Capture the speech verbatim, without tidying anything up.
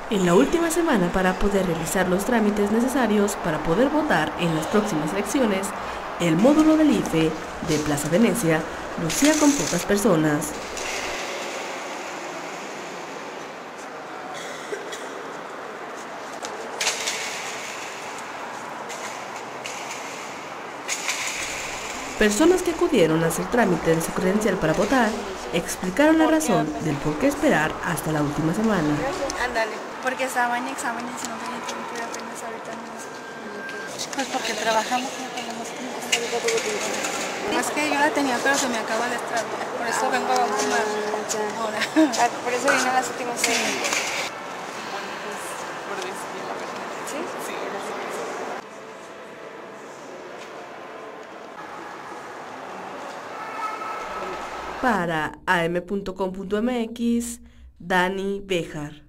En la última semana para poder realizar los trámites necesarios para poder votar en las próximas elecciones, el módulo del I F E de Plaza Venecia lucía con pocas personas. Personas que acudieron a hacer trámite de su credencial para votar explicaron la razón del por qué esperar hasta la última semana. Ándale, porque estaba en exámenes y no tenía tiempo y apenas ahorita no. Pues porque trabajamos, no tenemos tiempo. Es que yo la tenía, pero se me acaba el estrado. Por eso vengo a última hora. Ah, por eso vine a las últimas seis. ¿Sí? Sí. Para a m punto com punto m x, Dani Béjar.